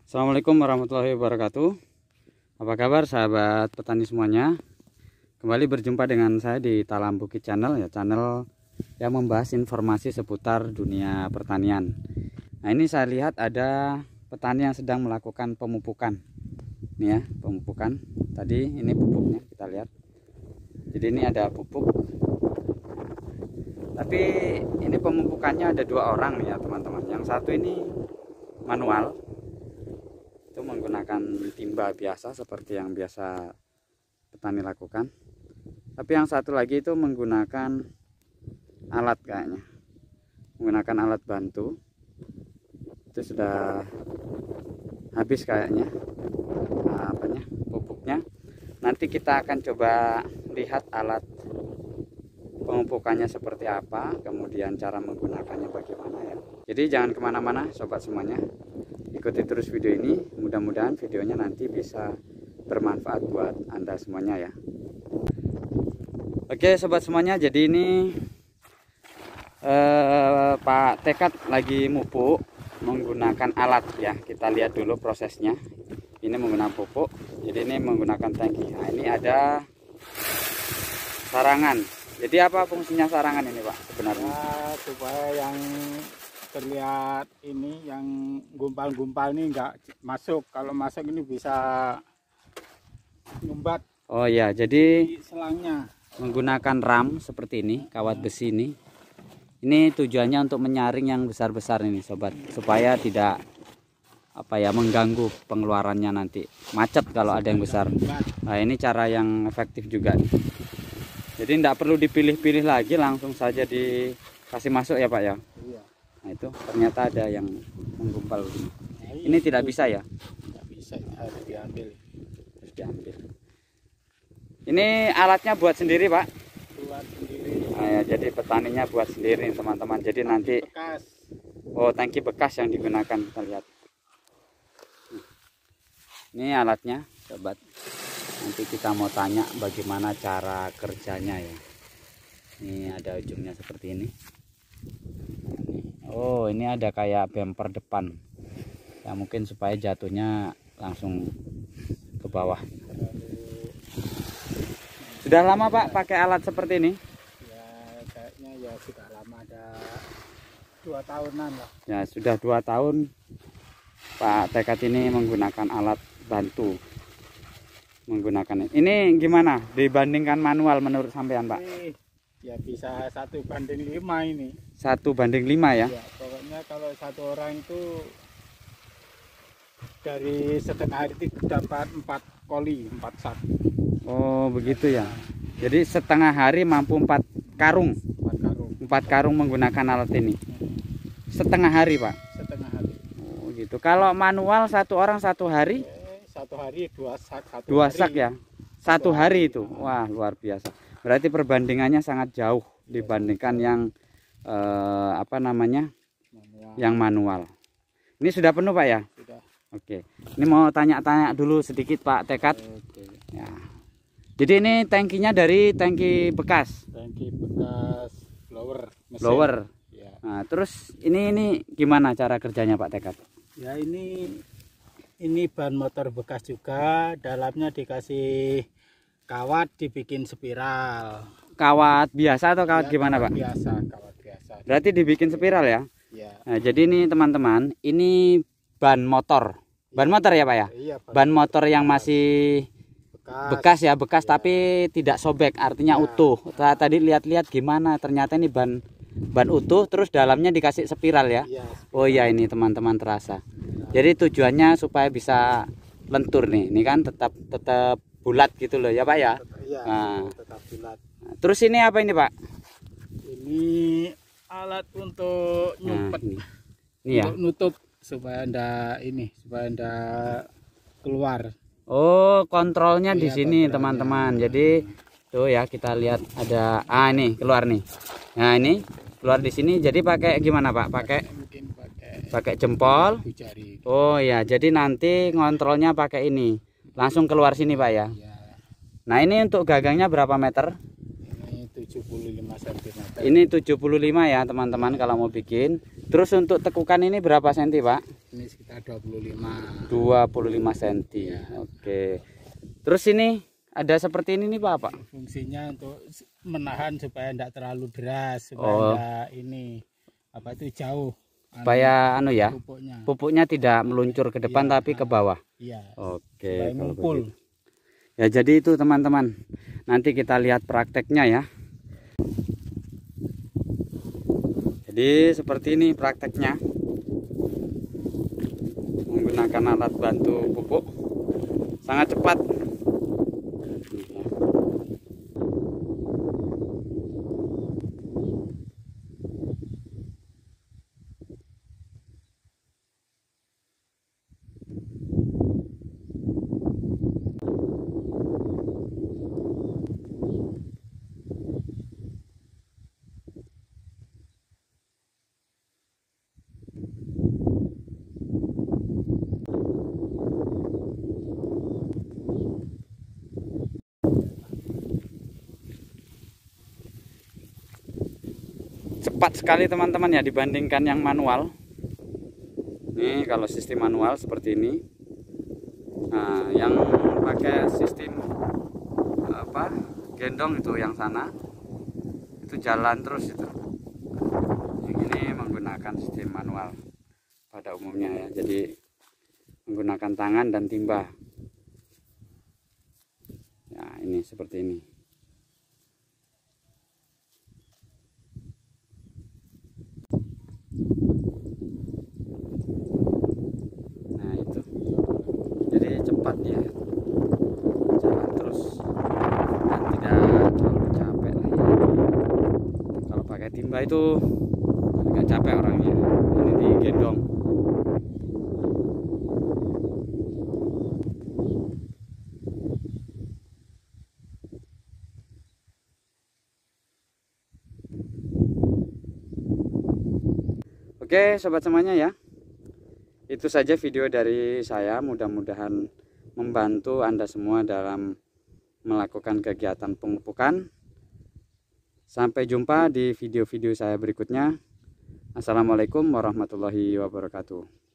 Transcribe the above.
Assalamualaikum warahmatullahi wabarakatuh. Apa kabar sahabat petani semuanya? Kembali berjumpa dengan saya di Talam Bukit Channel, ya, channel yang membahas informasi seputar dunia pertanian. Nah, ini saya lihat ada petani yang sedang melakukan pemupukan. Ini ya, pemupukan. Tadi ini pupuknya kita lihat. Jadi ini ada pupuk. Tapi ini pemupukannya ada 2 orang nih ya teman-teman. Yang satu ini manual, itu menggunakan timba biasa seperti yang biasa petani lakukan. Tapi yang satu lagi itu menggunakan alat, kayaknya menggunakan alat bantu. Itu sudah habis kayaknya pupuknya. Nanti kita akan coba lihat alat pemupukannya seperti apa, kemudian cara menggunakannya bagaimana ya. Jadi jangan kemana-mana sobat semuanya, ikuti terus video ini. Mudah-mudahan videonya nanti bisa bermanfaat buat Anda semuanya ya. Oke sobat semuanya, jadi ini Pak Tekad lagi mupuk menggunakan alat ya. Kita lihat dulu prosesnya. Ini menggunakan pupuk, jadi ini menggunakan tangki. Nah, ini ada sarangan. Jadi apa fungsinya sarangan ini Pak sebenarnya? Ya, supaya yang terlihat ini, yang gumpal-gumpal ini enggak masuk. Kalau masuk ini bisa nyumbat. Oh ya, jadi selangnya menggunakan ram seperti ini, kawat besi ini. Ini tujuannya untuk menyaring yang besar-besar ini sobat, supaya tidak mengganggu pengeluarannya nanti. Macet kalau ada yang besar. Nah, ini cara yang efektif juga nih. Jadi tidak perlu dipilih-pilih lagi, langsung saja dikasih masuk ya Pak ya. Iya. Nah itu ternyata ada yang menggumpal begini. Nah, ini tidak bisa ya? Tidak bisa, harus diambil. Harus diambil. Ini alatnya buat sendiri Pak? Buat sendiri. Nah, ya, jadi petaninya buat sendiri teman-teman. Jadi tangki nanti bekas. Oh, tangki bekas yang digunakan, kita lihat. Ini alatnya sobat. Nanti kita mau tanya bagaimana cara kerjanya ya. Ini ada ujungnya seperti ini. Oh, ini ada kayak bumper depan. Ya mungkin supaya jatuhnya langsung ke bawah. Sudah lama Pak pakai alat seperti ini? Ya kayaknya ya sudah lama, ada 2 tahunan lah. Ya sudah 2 tahun Pak Tekad ini menggunakan alat bantu. Menggunakan ini gimana dibandingkan manual menurut sampean Pak? Ya bisa 1:5 ini. 1:5 ya? Ya, pokoknya kalau 1 orang itu dari setengah hari itu dapat 4 koli, 4 sak. Oh begitu ya. Jadi setengah hari mampu 4 karung. 4 karung. 4 karung menggunakan alat ini. Setengah hari Pak? Setengah hari. Oh gitu. Kalau manual 1 orang 1 hari? 1 hari 2 sak. 2 sak ya? 1 hari itu. Wah luar biasa. Berarti perbandingannya sangat jauh dibandingkan yang Manual. yang manual. Ini sudah penuh Pak ya? Sudah. Oke. Ini mau tanya-tanya dulu sedikit Pak Tekad. Oke. Ya. Jadi ini tangkinya dari tangki bekas. Tangki bekas blower. Mesin. Blower. Ya. Nah, terus ini gimana cara kerjanya Pak Tekad? Ya ini ban motor bekas juga, dalamnya dikasih kawat, dibikin spiral. Kawat biasa atau kawat Ya, gimana Pak? Biasa, kawat biasa. Berarti dibikin spiral ya? Ya. Nah, jadi ini teman-teman, ini ban motor. Ban motor ya Pak ya? Iya, Ban motor yang masih bekas ya, bekas ya. Tapi tidak sobek, artinya Ya. utuh. Tadi lihat-lihat gimana, ternyata ini ban utuh, terus dalamnya dikasih spiral ya. Iya, Oh iya, ini teman-teman terasa. Jadi tujuannya supaya bisa lentur nih. Ini kan tetap bulat gitu loh ya Pak ya. Iya, Nah. tetap bulat. Nah, terus ini apa ini Pak? Ini alat untuk nyumpet, Ini ya. untuk nutup supaya ndak keluar. Oh, kontrolnya di Iya, sini kontrolnya. teman-teman. Jadi tuh ya, kita lihat ada ini keluar nih. Nah, ini keluar di sini. Jadi pakai gimana Pak? Mungkin Pakai jempol. jari. Oh ya, jadi nanti ngontrolnya pakai ini. Langsung keluar sini Pak ya. Ya, Nah, ini untuk gagangnya berapa meter? ini 75 cm. Ini 75 ya teman-teman kalau mau bikin. Terus untuk tekukan ini berapa senti, Pak? Ini sekitar 25. 25 senti. Ya. Oke. Terus ini ada seperti ini nih, Pak. Fungsinya untuk menahan supaya tidak terlalu deras, supaya tidak ini apa itu jauh. Supaya anu ya, Pupuknya. pupuknya tidak meluncur ke depan tapi ke bawah. Iya. Oke, kalau ngumpul. begitu. Ya jadi itu teman-teman. Nanti kita lihat prakteknya ya. Jadi seperti ini prakteknya. Menggunakan alat bantu pupuk. Sangat cepat. Cepat sekali teman-teman ya dibandingkan yang manual. Ini kalau sistem manual seperti ini. Nah, yang pakai sistem apa? Gendong itu yang sana. Itu jalan terus itu. Yang ini menggunakan sistem manual pada umumnya ya. Jadi menggunakan tangan dan timba. Ya, ini seperti ini. Nah itu, jadi cepat ya, jalan terus dan tidak terlalu capek lah ya. Kalau pakai timba itu agak capek orangnya, ini digendong. Oke sobat semuanya ya, itu saja video dari saya. Mudah-mudahan membantu Anda semua dalam melakukan kegiatan pemupukan. Sampai jumpa di video-video saya berikutnya. Assalamualaikum warahmatullahi wabarakatuh.